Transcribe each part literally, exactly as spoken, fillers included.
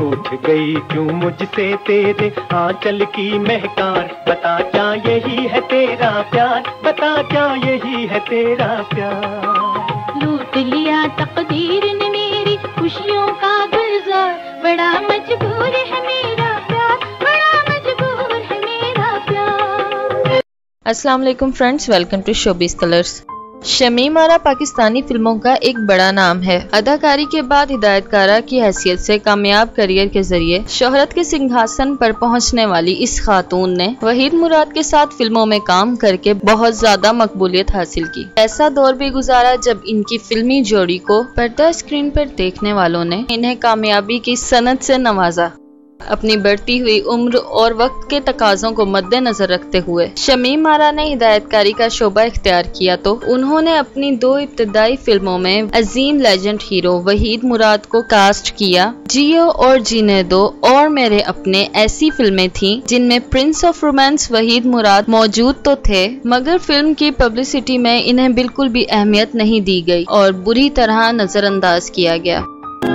रूठ गई क्यों मुझसे तेरे आंचल की महकार, बता क्या यही है तेरा प्यार, बता क्या यही है तेरा प्यार। लूट लिया तकदीर ने मेरी खुशियों का गुलजार, बड़ा मजबूर है मेरा प्यार, बड़ा मजबूर है मेरा प्यार। अस्सलाम वालेकुम friends, welcome to showbiz colours. Shamim Ara Pakistani फिल्मों का एक बड़ा नाम है। अदाकारी के बाद हिदायतकारा की हैसियत से कामयाब करियर के जरिए शोहरत के सिंहासन पर पहुंचने वाली इस खातून ने वहीद मुराद के साथ फिल्मों में काम करके बहुत ज्यादा मकबूलियत हासिल की। ऐसा दौर भी गुजारा जब इनकी फिल्मी जोड़ी को पर्दा स्क्रीन पर देखने वालों ने इन्हें कामयाबी की सनत से नवाजा। अपनी बढ़ती हुई उम्र और वक्त के तकाजों को मद्देनजर रखते हुए शमीम आरा ने हिदायतकारी का शोबा इख्तियार किया तो उन्होंने अपनी दो इब्तदाई फिल्मों में अजीम लेजेंड हीरो वहीद मुराद को कास्ट किया। जियो और जीने दो और मेरे अपने ऐसी फिल्में थीं जिनमें prince of romance Waheed Murad मौजूद तो थे, मगर फिल्म की पब्लिसिटी में इन्हें बिल्कुल भी अहमियत नहीं दी गई और बुरी तरह नजरअंदाज किया गया।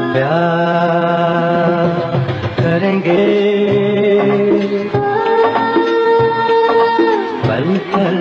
करेंगे पल पल,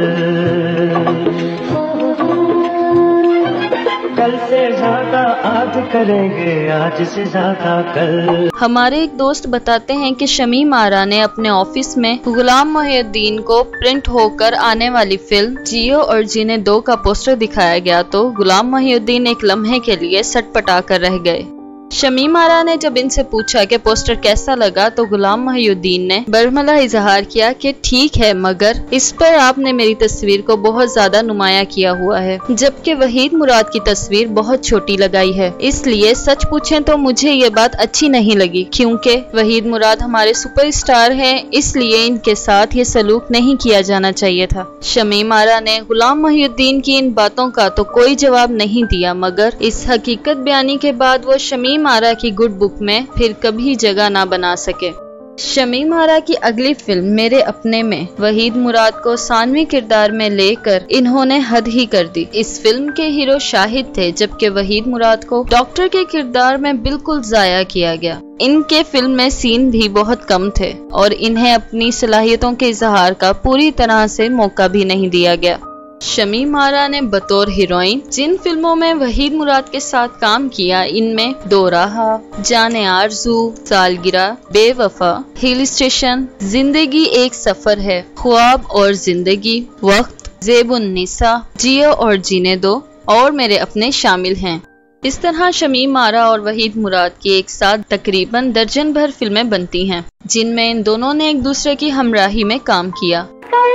कल से ज्यादा आज करेंगे, आज से ज्यादा कल। हमारे एक दोस्त बताते हैं कि शमीम आरा ने अपने ऑफिस में गुलाम मोहिउद्दीन को प्रिंट होकर आने वाली फिल्म जियो और जीने दो का पोस्टर दिखाया गया तो गुलाम मोहिउद्दीन एक लम्हे के लिए सटपटा कर रह गए। शमीम आरा ने जब इनसे पूछा कि पोस्टर कैसा लगा तो गुलाम मोहिउद्दीन ने बरमला इजहार किया कि ठीक है, मगर इस पर आपने मेरी तस्वीर को बहुत ज्यादा नुमाया किया हुआ है, जबकि वहीद मुराद की तस्वीर बहुत छोटी लगाई है, इसलिए सच पूछें तो मुझे ये बात अच्छी नहीं लगी, क्योंकि वहीद मुराद हमारे सुपरस्टार हैं, इसलिए इनके साथ ये सलूक नहीं किया जाना चाहिए था। शमीम आरा ने गुलाम मोहिउद्दीन की इन बातों का तो कोई जवाब नहीं दिया, मगर इस हकीकत बयानी के बाद वो शमीम आरा की गुड बुक में फिर कभी जगह ना बना सके। शमीम आरा की अगली फिल्म मेरे अपने में वहीद मुराद को सानवी किरदार में लेकर इन्होंने हद ही कर दी। इस फिल्म के हीरो शाहिद थे, जबकि वहीद मुराद को डॉक्टर के किरदार में बिल्कुल जाया किया गया। इनके फिल्म में सीन भी बहुत कम थे और इन्हें अपनी सलाहियतों के इजहार का पूरी तरह से मौका भी नहीं दिया गया। शमीम आरा ने बतौर हीरोइन जिन फिल्मों में वहीद मुराद के साथ काम किया, इनमें दो राहा, जाने आरज़ू, सालगिरह, बेवफा, हिल स्टेशन, जिंदगी एक सफर है, ख्वाब और जिंदगी, वक्त, ज़ेब-उन-निसा, जियो और जीने दो और मेरे अपने शामिल हैं। इस तरह शमीम आरा और वहीद मुराद की एक साथ तकरीबन दर्जन भर फिल्में बनती हैं, जिनमें इन दोनों ने एक दूसरे की हमराही में काम किया।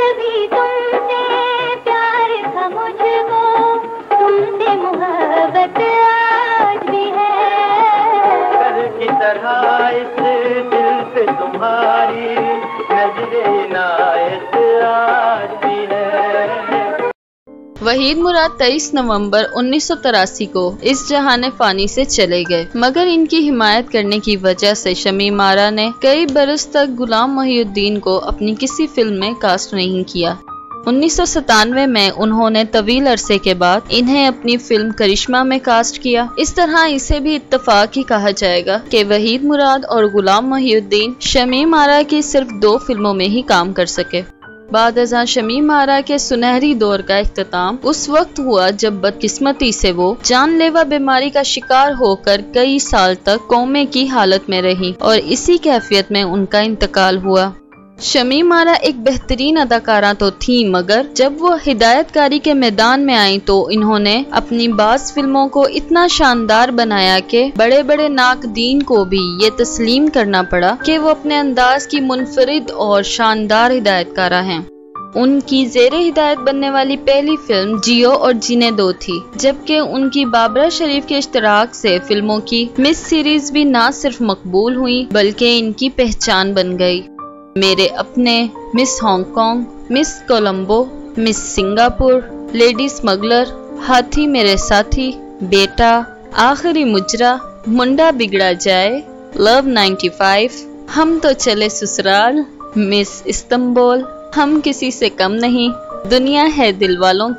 आज भी है कल की तरह इस दिल पे तुम्हारी नजरे इनायत आज भी है। वहीद मुराद तेईस नवंबर उन्नीस सौ तिरासी को इस जहाने फानी से चले गए, मगर इनकी हिमायत करने की वजह से शमीम आरा ने कई बरस तक गुलाम मोहिउद्दीन को अपनी किसी फिल्म में कास्ट नहीं किया। उन्नीस सौ सतानवे में उन्होंने तवील अरसे के बाद इन्हें अपनी फिल्म करिश्मा में कास्ट किया। इस तरह इसे भी इत्तफाक ही कहा जाएगा कि वहीद मुराद और गुलाम मोहिउद्दीन शमीम आरा की सिर्फ दो फिल्मों में ही काम कर सके। बाद अज़ां शमीम आरा के सुनहरी दौर का इख्तिताम उस वक्त हुआ जब बदकिस्मती से वो जानलेवा बीमारी का शिकार होकर कई साल तक कोमे की हालत में रही और इसी कैफियत में उनका इंतकाल हुआ। शमीम आरा एक बेहतरीन अदाकारा तो थी, मगर जब वो हिदायतकारी के मैदान में आई तो इन्होंने अपनी बाज़ फिल्मों को इतना शानदार बनाया कि बड़े बड़े नाकदीन को भी ये तस्लीम करना पड़ा कि वो अपने अंदाज की मुनफरिद और शानदार हिदायतकारा हैं। उनकी ज़ेरे हिदायत बनने वाली पहली फिल्म जियो और जीने दो थी, जबकि उनकी बाबरा शरीफ के इश्तराक से फिल्मों की मिस सीरीज भी ना सिर्फ मकबूल हुई बल्कि इनकी पहचान बन गई। Mere Apne, miss Hong Kong, miss Colombo, miss Singapore, lady smuggler, Haathi Mere साथी, बेटा, आखिरी मुजरा, मुंडा बिगड़ा जाए, लव पचानवे, हम तो चले ससुराल, मिस इस्तांबुल, हम किसी से कम नहीं, दुनिया है दिल वालों की,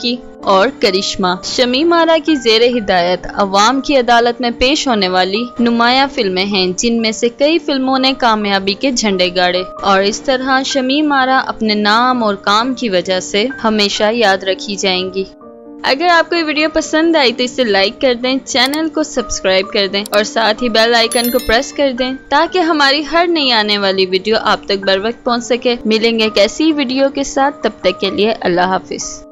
और करिश्मा। शमीम आरा की ज़ेरे हिदायत अवाम की अदालत में पेश होने वाली नुमाया फिल्में हैं, जिनमें से कई फिल्मों ने कामयाबी के झंडे गाड़े और इस तरह शमीम आरा अपने नाम और काम की वजह से हमेशा याद रखी जाएंगी। अगर आपको ये वीडियो पसंद आई तो इसे लाइक कर दें, चैनल को सब्सक्राइब कर दें और साथ ही बेल आइकन को प्रेस कर दें ताकि हमारी हर नई आने वाली वीडियो आप तक बर वक्त पहुंच सके। मिलेंगे एक ऐसी वीडियो के साथ, तब तक के लिए अल्लाह हाफिज।